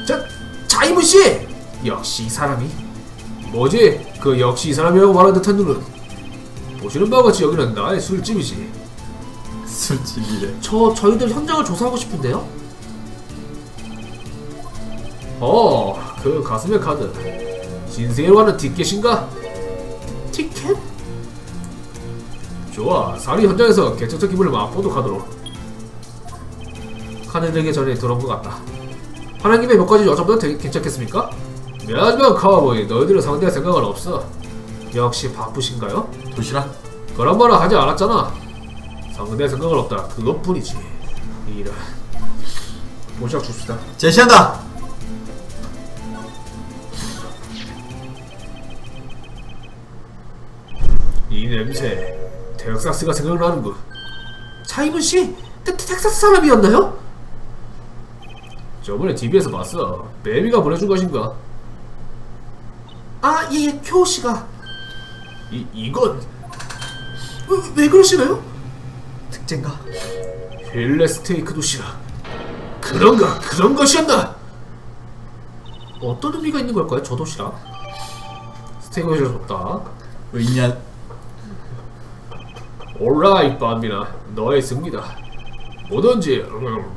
자이무씨! 역시 이 사람이 뭐지? 그 역시 이 사람이라고 말하는 듯한 눈은 보시는 바와 같이 여기는 나의 술집이지. 술집이래. 저희들 현장을 조사하고 싶은데요? 그 가슴의 카드 신세계로 가는 티켓인가? 티켓? 좋아, 살인 현장에서 개척적 기분을 맛보도록 하도록. 카드 들기 전에 들어온 것 같다. 하는 김에 몇 가지 여쭤봐도 괜찮겠습니까? 미안하지만 카우보이, 너희들을 상대할 생각은 없어. 역시 바쁘신가요? 도시락? 그런 말은 하지 않았잖아. 상대할 생각은 없다, 그것뿐이지. 이런. 도시락 줍시다. 제시한다! 이 냄새, 텍사스가 생각나는군. 자이문씨, 텍사스 사람이었나요? 저번에 TV에서 봤어. 매미가 보내준 것인가? 아, 예, 쿄씨가. 이건 왜 그러시나요? 특제인가? 힐레 스테이크 도시락. 그런 것이었나? 어떤 의미가 있는 걸까요, 저 도시락? 스테이크 도시락 좋다. 왜 있냐? 올라이 밤이나 너의 승리다. 뭐든지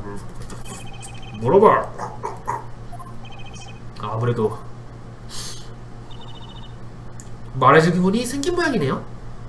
물어봐. 아무래도 말해줄 기분이 생긴 모양이네요.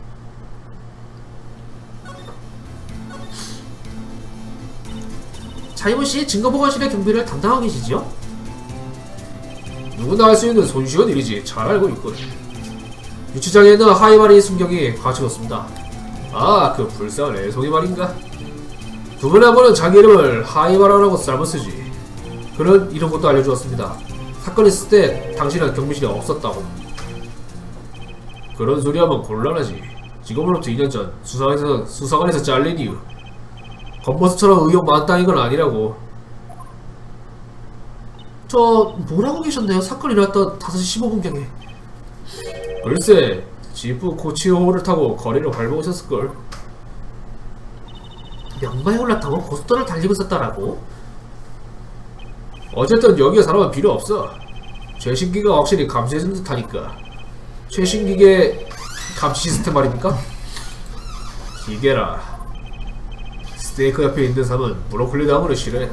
자이모씨 증거보관실의 경비를 담당하고 계시지요? 누구나 할 수 있는 손쉬운 일이지. 잘 알고 있군. 유치장에는 하이바리 순경이 갖춰졌습니다. 아, 그 불쌍한 애송이 말인가? 두 번에 한 번은 자기 이름을 하이바라라고 잘못 쓰지. 그런 이런 것도 알려주었습니다. 사건이 있을 때 당신은 경비실에 없었다고. 그런 소리 하면 곤란하지. 지금으로부터 2년 전 수사관에서 잘린 이유. 건버스처럼 의욕 많다는 건 아니라고. 저 뭐라고 계셨나요? 사건이 일어났던 5시 15분경에. 글쎄, 지프 코치호를 타고 거리를 밟고 있었을걸. 명마에 올라타고 고속도로를 달리고 있었다라고? 어쨌든 여기에 사람은 필요 없어. 최신기가 확실히 감시해준 듯하니까. 최신기계 감시 시스템 말입니까? 기계라. 스테이크 옆에 있는 사람은 브로콜리 나무를 싫어해.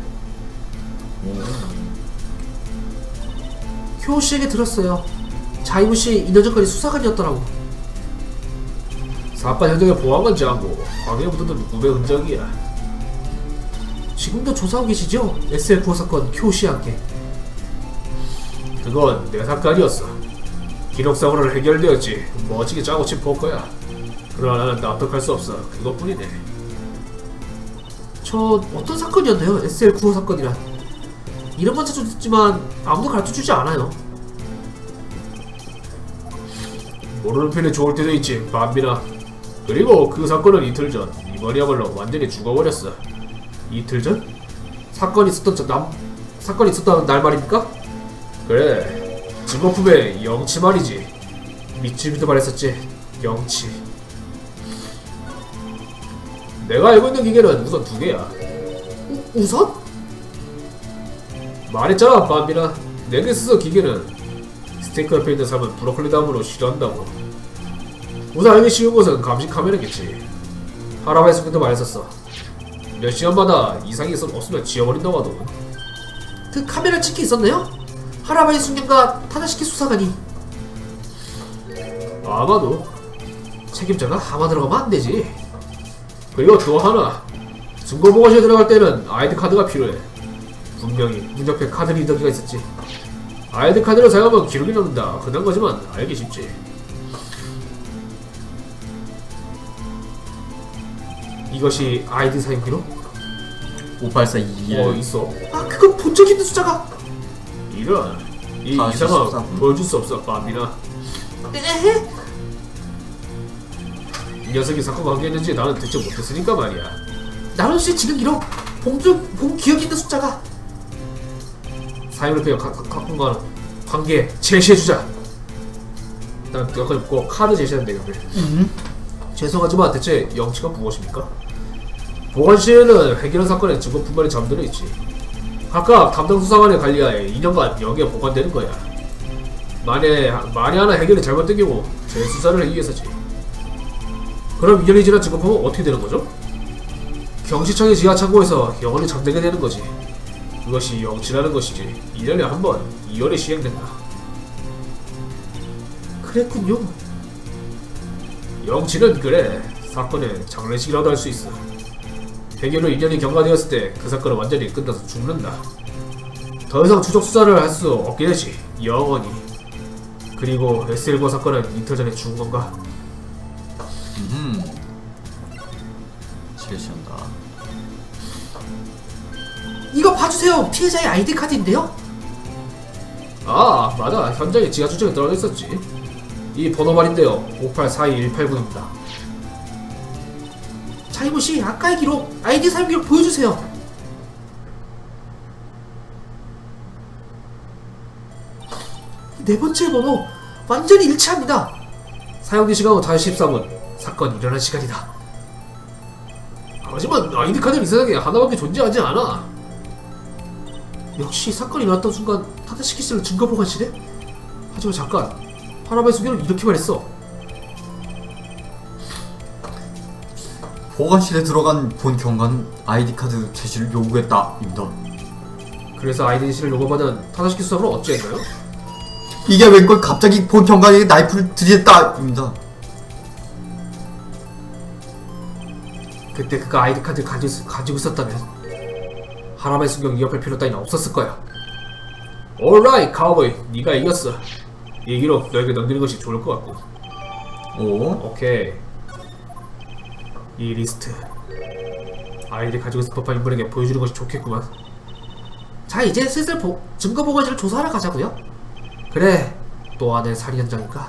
효씨에게 들었어요. 자이무씨 2년 전까지 수사관이었더라고. 사건 현장에 보안관 제안고 광에 묻어둔 무배 흔적이야. 지금도 조사하고 계시죠? SL9호 사건 효씨와 함께. 그건 내 사건이었어. 기록상으로는 해결되었지. 멋지게 짜고 친 포커야. 그러나 나는 납득할 수 없어. 그것뿐이네. 저 어떤 사건이었나요? SL9호 사건이란. 이름만 자주 듣지만 아무도 가르쳐주지 않아요. 모르는 편이 좋을 때도 있지, 밤비나. 그리고 그 사건은 이틀 전. 이번이야말로 완전히 죽어버렸어. 이틀 전? 사건이 있었던 날 말입니까? 그래. 증거품에 영치 말이지. 미치미도 말했었지. 영치. 내가 알고 있는 기계는 우선 2개야. 우선? 말했잖아, 밤비나. 내게 쓰던 기계는 스테이크 옆에 있는 사람은 브로콜리 다음으로 싫어한다고. 우선 알기 쉬운 것은 감시 카메라겠지. 할아버지 숙녀도 말했었어. 몇 시간마다 이상이 없으면 지워버린다고 하더군. 그 카메라 찍혀 있었나요? 할아버지 숙녀가 타다시키 수사관이. 아마도. 책임자가 아마 들어가면 안되지. 그리고 또 하나. 증거보고실에 들어갈 때는 아이디 카드가 필요해. 분명히 문 옆에 카드 리더기가 있었지. 아이디 카드를 사용하면 기록이 남는다. 흔한 거지만 알기 쉽지. 이것이 아이디 사용 기록? 5842. 있어. 아, 그건 본 적 있는 숫자가. 이런. 이 이상은 보여줄 수 없어, 밤이나. 에헤? 이 녀석이 사건과 관계했는지 나는 대체 못했으니까 말이야. 나른씨 지금 기록. 본 기억이 있는 숫자가. 사용을 배워 각군과 관계 제시해주자. 일단 여기까지 꼭 카드 제시하면 되겠네. 죄송하지만 대체 영치가 무엇입니까? 보관실에는 해결한 사건의 증거품만이 잠들어 있지. 각각 담당 수사관의 관리하에 2년간 여기에 보관되는 거야. 만에 하나 해결이 잘못된 경우 재수사를 하기 위해서지. 그럼 2년이 지난 증거품은 어떻게 되는 거죠? 경시청의 지하 창고에서 영원히 잠들게 되는 거지. 그것이 영치라는 것이지. 2년에 한 번 2월에 시행된다. 그랬군요. 영치는 그래. 사건의 장례식이라도 할 수 있어. 해결로 2년이 경과되었을 때 그 사건은 완전히 끝나서 죽는다. 더 이상 추적 수사를 할 수 없게 되지. 영원히. 그리고 SL버 사건은 이틀 전에 죽은 건가? 실시한다. 이거 봐주세요. 피해자의 아이디 카드인데요. 아 맞아. 현장에 지하 주차장에 떨어져 있었지. 이 번호 말인데요. 5842189입니다. 자이모씨, 아까의 기록, 아이디 사용 기록 보여주세요. 네 번째 번호 완전히 일치합니다. 사용기 시간 후 5시 14분. 사건이 일어난 시간이다. 하지만 아이디 카드는 이 세상에 하나밖에 존재하지 않아. 역시 사건이 일어났던 순간 타다시키스를 증거 보관실에? 하지만 잠깐. 하나바의 수기는 이렇게 말했어. 보관실에 들어간 본 경관은 아이디 카드 제시를 요구했다입니다. 그래서 아이덴티티를 요구받은 타다시키 수사는 어찌했나요? 이게 웬걸 갑자기 본 경관에게 나이프를 들이댔다입니다. 그때 그가 아이디 카드를 가지고 있었다면 하나바의 순경 위협할 필요 따위는 없었을 거야. 올라이 카우보이, 네가 이겼어. 이 기록 너에게 넘기는 것이 좋을 것 같고. 오? 오케이. 이 리스트 아이디 가지고 있을 법한 인물에게 보여주는 것이 좋겠구만. 자, 이제 슬슬 증거 보관실을 조사하러 가자고요. 그래. 또 안에 살인 현장인가?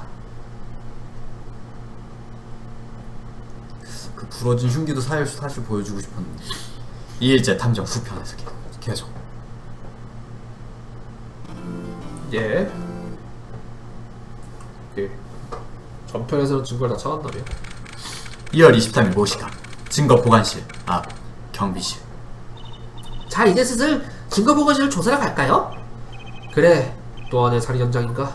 그 부러진 흉기도 사실 보여주고 싶었는데. 이일제 탐정 후편에서 계속. 예. 오케이. 전편에서는 증거를 다 찾았다며. 2월 23일 모시가 증거 보관실 앞 경비실. 자, 이제 슬슬 증거 보관실을 조사하러 갈까요? 그래. 또 안에 살인 현장인가?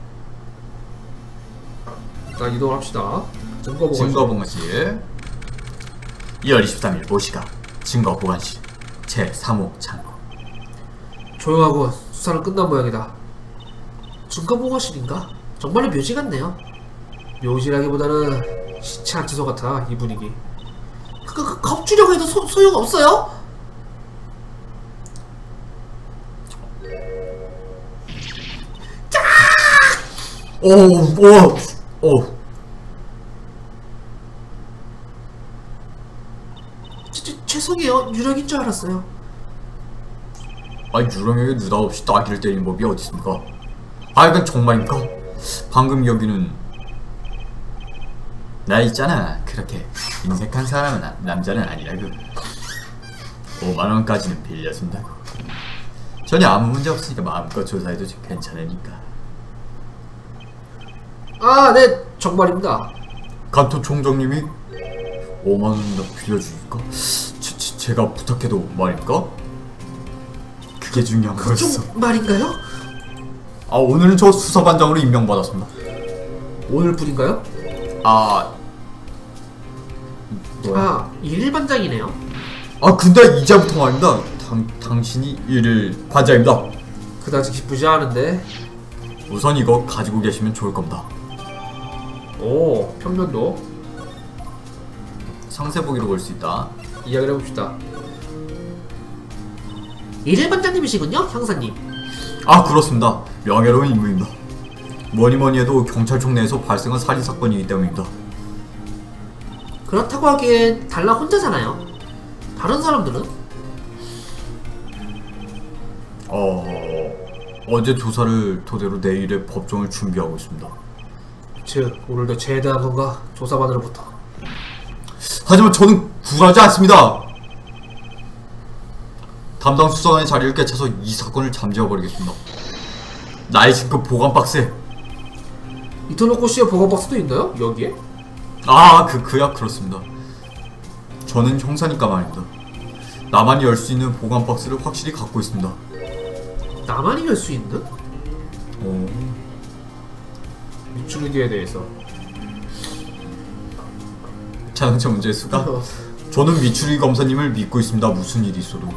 일단 이동합시다. 증거 보관실. 증거 보관실. 2월 23일 모시가 증거 보관실 제3호 창고. 조용하고 수사는 끝난 모양이다. 증거 보관실인가? 정말로 묘지 같네요. 묘지라기보다는 시체 안치소 같아. 이 분위기. 겁주려고 해도 소용없어요? 오. 죄송해요. 유령인 줄 알았어요. 아니 유령에게 느닷없이 따귀를 때리는 법이 어디 있습니까? 아 이건 정말입니까? 방금 여기는 나 있잖아. 그렇게 인색한 사람은 남자는 아니라고. 5만원까지는 빌려준다고. 전혀 아무 문제 없으니까 마음껏 조사해도 괜찮으니까. 아, 네. 정말입니다. 간토 총장님이 5만원이나 빌려주니까 제가 부탁해도 말입니까? 그게 중요한 거였어. 좀 말인가요? 아 오늘은 저 수사반장으로 임명받았습니다. 오늘뿐인가요? 아 아, 일반장이네요. 아 근데 이제부터 말입니다. 당신이 일일 반장입니다. 그다지 기쁘지 않은데. 우선 이거 가지고 계시면 좋을 겁니다. 오, 평면도. 상세 보기로 볼 수 있다. 이야기를 해봅시다. 일반장님이시군요, 형사님. 아 그렇습니다. 명예로운 임무입니다. 뭐니뭐니 해도 경찰청 내에서 발생한 살인사건이기 때문입니다. 그렇다고 하기엔 달라 혼자잖아요. 다른 사람들은? 어제 조사를 토대로 내일의 법정을 준비하고 있습니다. 즉, 오늘도 제대한 건가? 조사반으로부터. 하지만 저는 굴하지 않습니다. 담당 수사관의 자리를 깨쳐서 이 사건을 잠재워버리겠습니다. 나의 증거 보관 박스에. 이토노코 씨의 보관 박스도 있나요? 여기에? 아, 그야 그렇습니다. 저는 형사니까 말입니다. 나만이 열 수 있는 보관 박스를 확실히 갖고 있습니다. 나만이 열 수 있는? 미추루기에 대해서. 자동차 문제의 수가? 저는 미추리 검사님을 믿고 있습니다. 무슨 일이 있어도.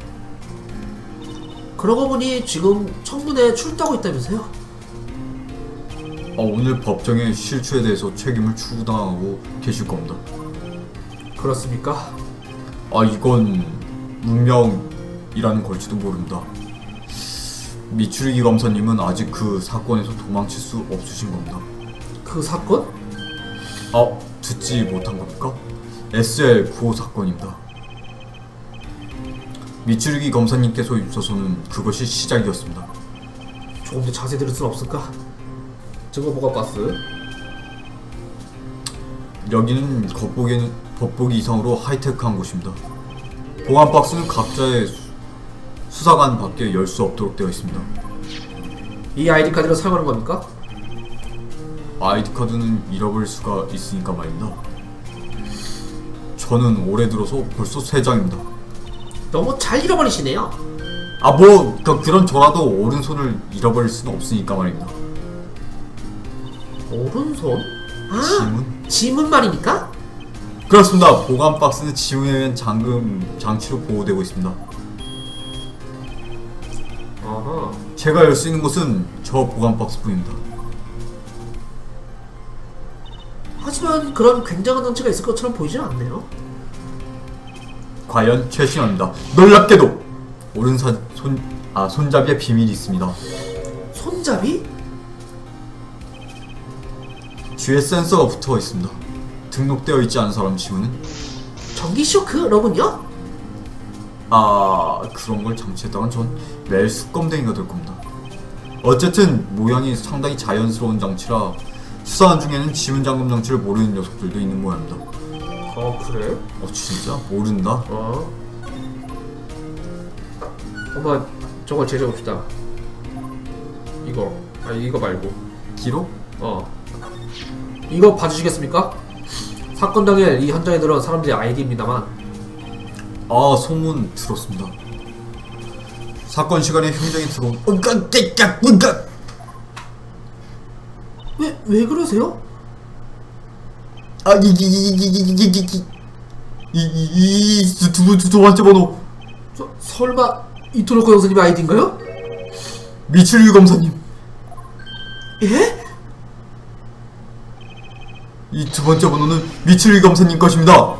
그러고 보니 지금 청문회에 출두하고 있다면서요? 오늘 법정의 실추에 대해서 책임을 추구당하고 계실 겁니다. 그렇습니까? 이건 운명이라는 걸지도 모릅니다. 미추리기 검사님은 아직 그 사건에서 도망칠 수 없으신 겁니다. 그 사건? 듣지 못한 겁니까? SL95 사건입니다. 미추리기 검사님께서 있어서는 그것이 시작이었습니다. 조금 더 자세히 들을 순 없을까? 증거보관박스. 여기는 겉보기 이상으로 하이테크한 곳입니다. 보안 박스는 각자의 수사관 밖에 열 수 없도록 되어 있습니다. 이 아이디 카드를 사용하는 겁니까? 아이디 카드는 잃어버릴 수가 있으니까 말입니다. 저는 올해 들어서 벌써 3장입니다. 너무 잘 잃어버리시네요. 그런 저라도 오른손을 잃어버릴 수는 없으니까 말입니다. 오른손? 지문? 지문 말입니까? 그렇습니다. 보관 박스는 지문에 의한 잠금 장치로 보호되고 있습니다. 아하. 제가 열 수 있는 곳은 저 보관 박스뿐입니다. 하지만 그런 굉장한 장치가 있을 것처럼 보이진 않네요. 과연 최신화입니다. 놀랍게도 손잡이에 비밀이 있습니다. 손잡이? 뒤에 센서가 붙어 있습니다. 등록되어 있지 않은 사람 지문은 전기 쇼크로군요? 그런 걸 장치했다간 전 매일 수검댕이가 될 겁니다. 어쨌든 모양이 상당히 자연스러운 장치라 수사관 중에는 지문 잠금 장치를 모르는 녀석들도 있는 모양입니다. 그래? 진짜? 모른다? 한번 저걸 제작합시다. 이거 말고. 기록? 이거 봐주시겠습니까? 사건 당일 이 현장에 들어온 사람들의 아이디입니다만. 소문 들었습니다. 사건 시간에 현장에 들어온 왜 그러세요? 두 번째 번호 설마 이토노코 형사님의 아이디인가요? 미추리 검사님. 예? 이 두 번째 번호는 미추리 검사님 것입니다.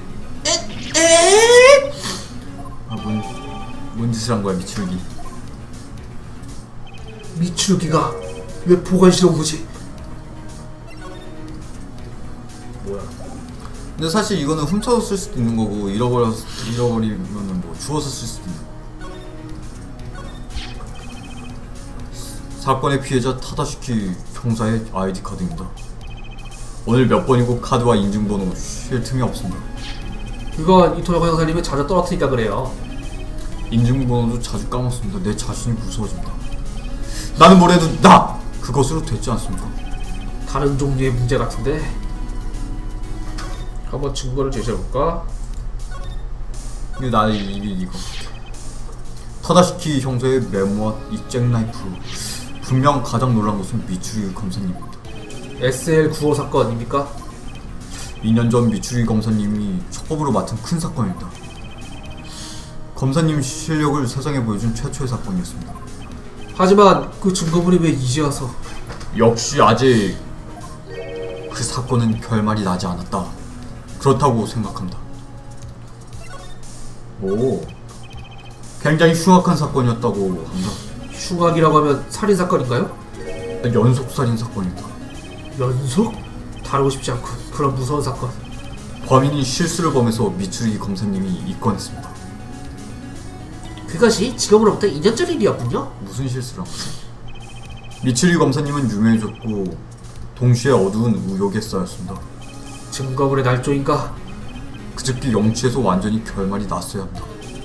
뭔 짓을 한 거야 미추르기. 미추루기가 왜 보관실에 온 거지? 뭐야? 근데 사실 이거는 훔쳐서 쓸 수도 있는 거고 잃어버리면은 뭐 주워서 쓸 수도 있는. 사건의 피해자 타다시키 형사의 아이디 카드입니다. 오늘 몇 번이고 카드와 인증번호 쉴 틈이 없습니다. 그건 이토노코 형사님이 자주 떨어뜨리니까 그래요. 인증번호도 자주 까먹습니다. 내 자신이 무서워집니다. 나는 뭐래도 그것으로 됐지 않습니까? 다른 종류의 문제 같은데. 한번 증거를 제시해볼까? 이거 타다시키 형사의 메모와 이 잭나이프로 분명 가장 놀란 것은 미추리 검사님입니다. SL95 사건입니까? 2년 전 미추리 검사님이 처법으로 맡은 큰 사건입니다. 검사님 실력을 세상에 보여준 최초의 사건이었습니다. 하지만 그 증거물이 왜 이제 와서? 역시 아직 그 사건은 결말이 나지 않았다. 그렇다고 생각합니다. 굉장히 흉악한 사건이었다고 합니다. 흉악이라고 하면 살인사건인가요? 연속살인 사건입니다. 연속? 다루고 싶지 않군. 그런 무서운 사건. 범인이 실수를 범해서 미추리 검사님이 입건했습니다. 그것이 지금으로부터 2년 전 일이었군요. 무슨 실수를 한 거지? 미추리 검사님은 유명해졌고 동시에 어두운 의혹에 쌓였습니다. 증거물의 날조인가? 그저께 영치에서 완전히 결말이 났어야 합니다.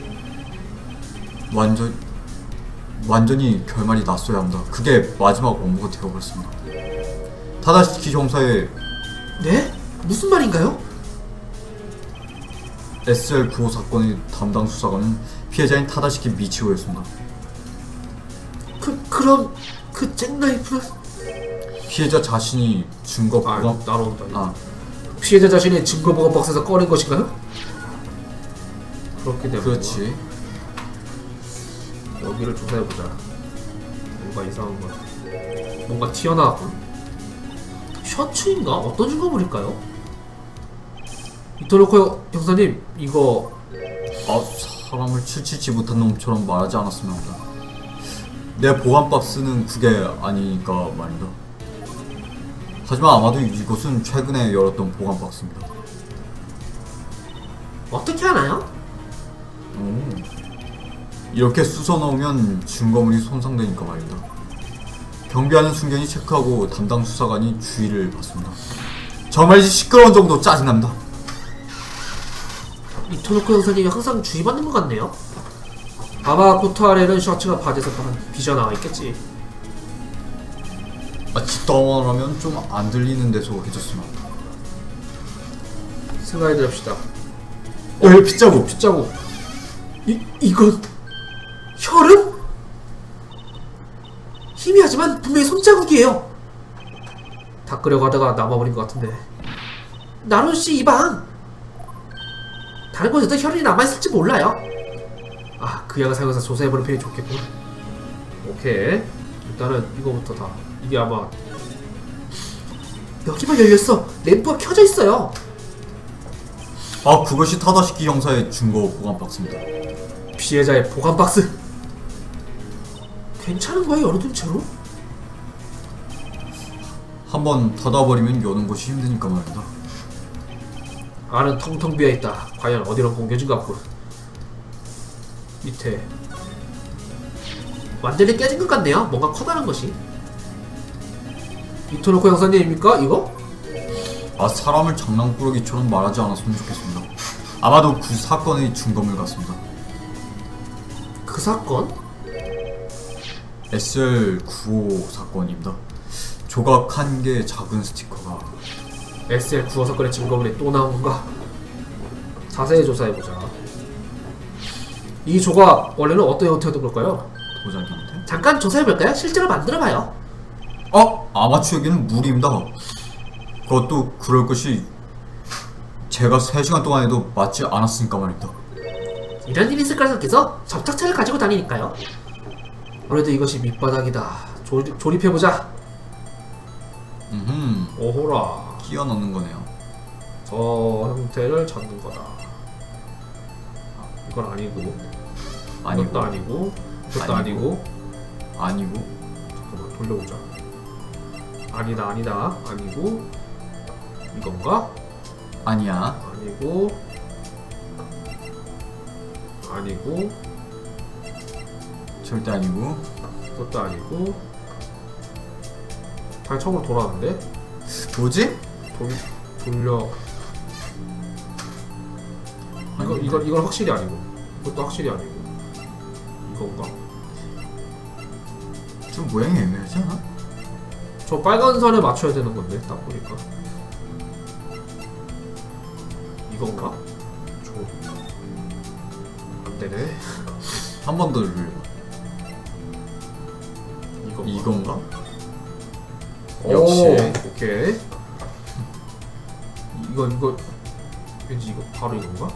완전히 결말이 났어야 합니다. 그게 마지막 업무가 되어버렸습니다. 타다시키 형사의 네? 무슨 말인가요? SL95 사건의 담당 수사관은 피해자인 타다시키 미치오였습니다. 그럼 그 잭나이프는 피해자 자신이 증거 아 보관 나온다. 아 피해자 자신이 증거 보관 박스에서 꺼낸 것인가요? 그렇게 되면 그렇지. 여기를 조사해보자. 뭔가 이상한 거. 뭔가 튀어나왔군. 셔츠인가? 어떤 증거물일까요? 이토로코 형사님, 이거 아 사람을 치치지 못한 놈처럼 말하지 않았으면 한다. 내 보관 박스는 그게 아니니까 말이다. 하지만 아마도 이것은 최근에 열었던 보관 박스입니다. 어떻게 하나요? 이렇게 쑤서 넣으면 증거물이 손상되니까 말이다. 경비하는 순경이 체크하고 담당 수사관이 주의를 받습니다. 정말 시끄러운 정도 짜증납니다. 이토노코 형사님이 항상 주의받는 것 같네요. 아마 코트 아래는 셔츠가 바지에서 빚어나와 있겠지. 뒷담화라면 좀 안 들리는 데서 해줬으면 한다. 생각해봅시다. 핏자국! 핏자국. 이건 혈흔? 희미하지만 분명히 손자국이에요. 닦으려고 하다가 남아버린 것 같은데. 나론씨 이방 다른 곳에도 혈흔이 남아있을지 몰라요. 아, 그 약을 사용해서 조사해보는 편이 좋겠군. 오케이. 일단은 이거부터 다. 이게 아마 여기만 열렸어. 램프가 켜져 있어요. 아 그것이 타다시키 형사의 증거 보관 박스입니다. 피해자의 보관 박스. 괜찮은 거예요, 열어둔 채로? 한번 닫아버리면 여는 것이 힘드니까 말이다. 안은 텅텅 비어있다. 과연 어디로 공개준 것 같군. 밑에 완전히 깨진 것 같네요. 뭔가 커다란 것이. 이토노코 형사님입니까? 이거? 아 사람을 장난꾸러기처럼 말하지 않았으면 좋겠습니다. 아마도 그 사건의 증거물 같습니다. 그 사건? SL95 사건입니다. 조각 한 개 작은 스티커가 SL 구호 사건의 증거물이 또 나온 건가? 자세히 조사해보자. 이 조각 원래는 어떤 형태였던 걸까요? 도자기인데? 잠깐 조사해볼까요? 실제로 만들어봐요. 아마추어에게는 무리입니다. 그것도 그럴 것이 제가 3시간 동안 해도 맞지 않았으니까 말입니다. 이런 일이 있을 거라 생각해서 접착제를 가지고 다니니까요. 그래도 이것이 밑바닥이다. 조립해보자. 오호라. 끼워 넣는 거네요. 저 형태를 찾는 거다. 이건 아니고, 이것도 아니고, 이것도 아니고. 아니고 잠깐만 돌려보자. 아니다, 아니다, 아니고. 이건가? 아니야. 아니고. 아니고. 절대 아니고. 이것도 아니고. 다시 처음으로 돌아왔는데? 뭐지? 돌려. 이건 확실히 아니고. 이것도 확실히 아니고. 이건가? 좀 모양이 애매하지 않아? 저 빨간 선에 맞춰야 되는 건데, 딱 보니까. 이건가? 안 되네. 한 번 더 눌러. 이건가? 역시. 오케이. 이거 왠지 이거 바로 이건가?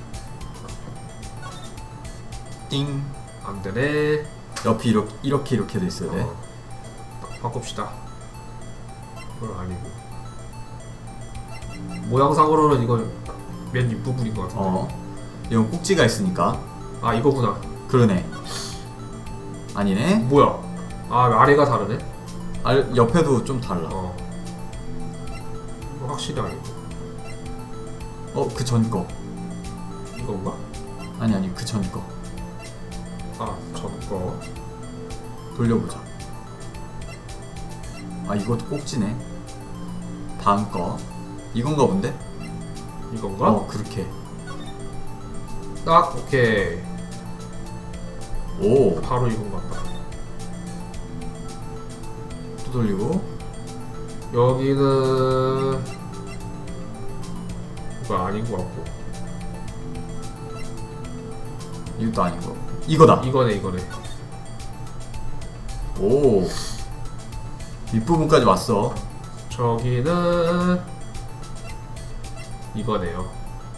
띵. 안 되네. 옆이 이렇게 돼 있어야 돼. 바꿉시다. 이건 아니고. 모양상으로는 이건 맨 윗부분인 것 같은데. 이건 꼭지가 있으니까. 아, 이거구나. 그러네. 아니네. 뭐야? 아, 아래가 다르네? 옆에도 좀 달라. 이거 확실히 아니고. 그 전 거. 이건가? 아니 그 전 거. 아, 전 거. 돌려보자. 이것도 꼭지네. 다음 거. 이건가 본데? 이건가? 그렇게. 딱, 오케이. 오. 바로 이건 같다. 또 돌리고. 여기는 이거 아닌 것 같고. 이것도 아닌 거. 이거다. 이거네. 오, 윗부분까지 왔어. 저기는 이거네요.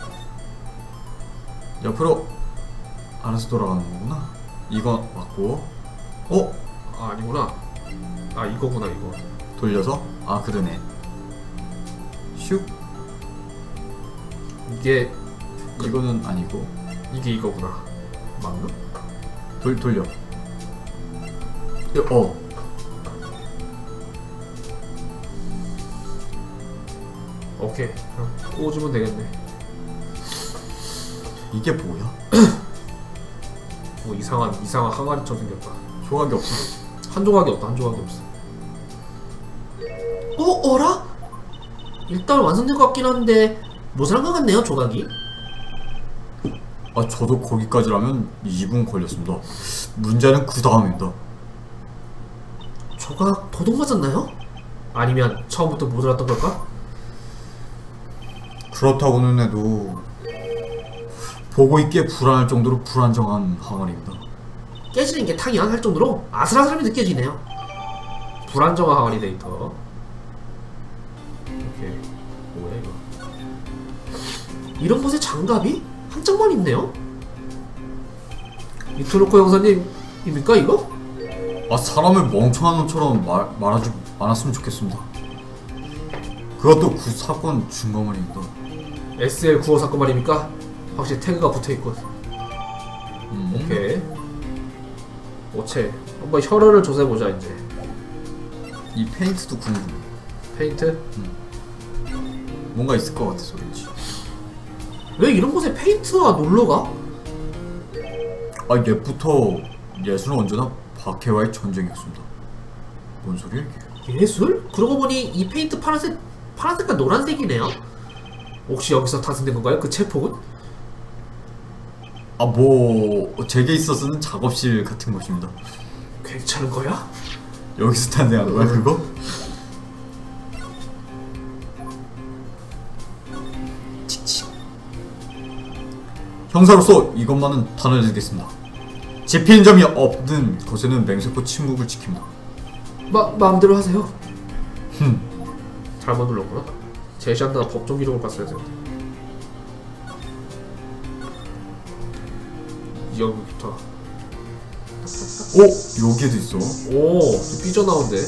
옆으로 알아서 돌아가는 거구나. 이거 맞고. 아, 아니구나. 아, 이거구나, 이거. 돌려서. 아, 그러네. 슉. 이게 이거는 아니고. 이게 이거구나. 맞나? 돌려. 오케이. 그럼 꽂으면 되겠네. 이게 뭐야? 뭐 이상한 항아리처럼 생겼다. 조각이 없어. 한 조각이 없다. 한 조각이 없어. 어라? 일단 완성된 것 같긴 한데 모자란 것 같네요, 조각이. 아, 저도 거기까지라면 2분 걸렸습니다. 문제는 그 다음입니다. 조각 도둑 맞았나요? 아니면 처음부터 모자랐던 걸까? 그렇다고는 해도 보고 있기에 불안할 정도로 불안정한 항아리입니다. 깨지는 게 탕이야 할 정도로 아슬아슬함이 느껴지네요. 불안정한 항아리 데이터. 오케이. 뭐야 이거? 이런 곳에 장갑이 한 장만 있네요. 이토로코 형사님입니까 이거? 아, 사람을 멍청한 놈처럼 말하지 않았으면 좋겠습니다. 그것도 그 사건 증거물입니다. SL 9호 사건 말입니까? 확실히 태그가 붙어있군. 오케이. 오체. 한번 혈흔을 조사해보자 이제. 이 페인트도 궁금해. 페인트? 뭔가 있을 것 같아서 그렇지. 왜 이런 곳에 페인트와 놀러가? 아, 옛부터 예술은 언제나 박해와의 전쟁이었습니다. 뭔 소리야 이게? 예술? 그러고 보니 이 페인트 파란색과 노란색이네요. 혹시 여기서 탄생된 건가요? 그 체폭은? 아, 뭐 제게 있어서는 작업실 같은 곳입니다. 괜찮은 거야? 여기서 탄생한 거야 그거? 칙칙. 형사로서 이것만은 단언해드리겠습니다. 집히는 점이 없는 곳에는 맹세코 침묵을 지킵니다. 마음대로 하세요. 잘못 눌렀구나. 제시한다 법정 기록을 봤어야 돼. 여기부터. 오! 여기에도 있어. 오, 삐져나온데.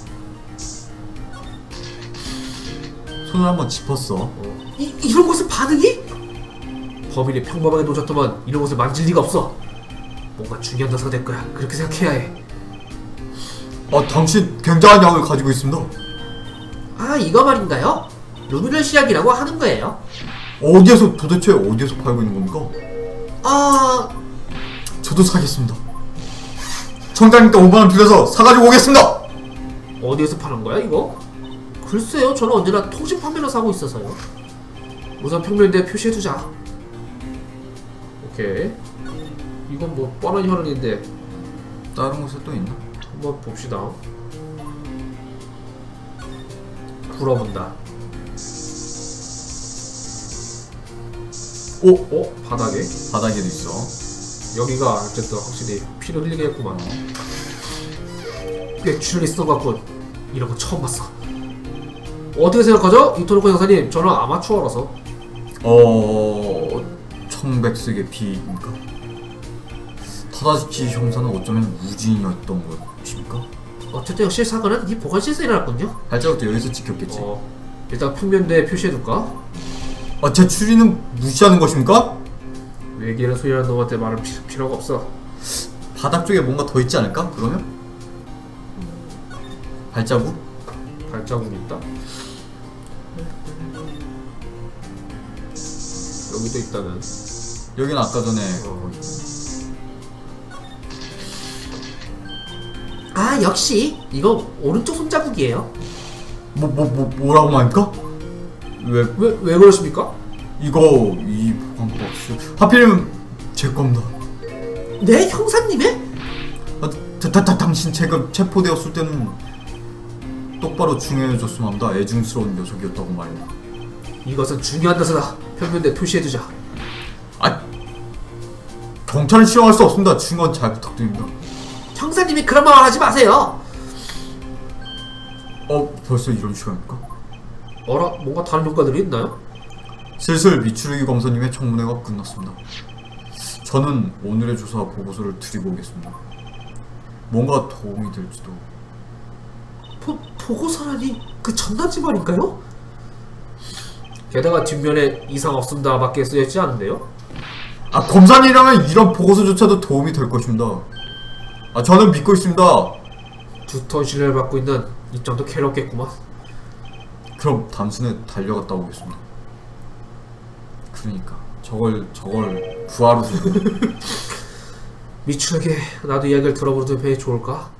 손을 한번 짚었어. 이런 곳에 반응이? 범인이 평범하게 놓쳤더만 이런 곳을 만질 리가 없어. 뭔가 중요한 녀석이 될 거야. 그렇게 생각해야 해. 아, 당신 굉장한 양을 가지고 있습니다. 아, 이거 말인가요? 루미널 시약이라고 하는 거예요. 도대체 어디에서 팔고 있는 겁니까? 아... 저도 사겠습니다. 청장님께 5만원 빌려서 사가지고 오겠습니다. 어디에서 파는 거야 이거? 글쎄요, 저는 언제나 통신 판매로 사고 있어서요. 우선 평면대에 표시해두자. 오케이. 이건 뭐 뻔한 혈흔인데 다른 곳에 또 있나? 한번 봅시다. 불어본다. 오! 바닥에? 바닥에도 있어. 여기가 어쨌든 확실히 피를 흘리게 했구만. 꽤 출혈이 있었던 것 같군. 이런 거 처음 봤어. 어떻게 생각하죠? 이토노코 형사님, 저는 아마추어라서. 청백색의 비입니까? 타다치 형사는 어쩌면 우진이었던 것입니까? 어쨌든 역시 사건은 이 보관실에서 일어났군요. 발자국도 여기서 지켰겠지. 일단 평면대에 표시해둘까? 아, 제 추리는 무시하는 것입니까? 외계를 소유하는 놈한테 말할 필요가 없어. 바닥 쪽에 뭔가 더 있지 않을까? 그러면? 발자국? 발자국이 있다? 여기도 있다는. 여기는 아까 전에 아, 역시 이거 오른쪽 손자국이에요. 뭐라고 말입니까? 왜 그러십니까? 이 보관 박스 하필이면 제 겁니다. 네, 형사님의? 당신 제가 체포되었을 때는 똑바로 중요해줬으면 합니다. 애중스러운 녀석이었다고 말입니다. 이것은 중요한 녀석이다. 평면대에 표시해두자. 아, 경찰은 실용할 수 없습니다. 증언 잘 부탁드립니다. 형사님이 그런 말 하지 마세요. 벌써 이런 시간입니까? 어라? 뭔가 다른 효과들이 있나요? 슬슬 미추루기 검사님의 청문회가 끝났습니다. 저는 오늘의 조사 보고서를 드리고 오겠습니다. 뭔가 도움이 될지도. 보고서라니 그 전단지 말인가요? 게다가 뒷면에 이상 없습니다 밖에 쓰여있지 않은데요? 검사님이라면 이런 보고서조차도 도움이 될 것입니다. 저는 믿고 있습니다. 두터 신뢰를 받고 있는 입장도 괴롭겠구만. 그럼 단순에 달려갔다 오겠습니다. 그러니까 저걸 구하러 미추에게 나도 이야기를 들어보는 게 좋을까?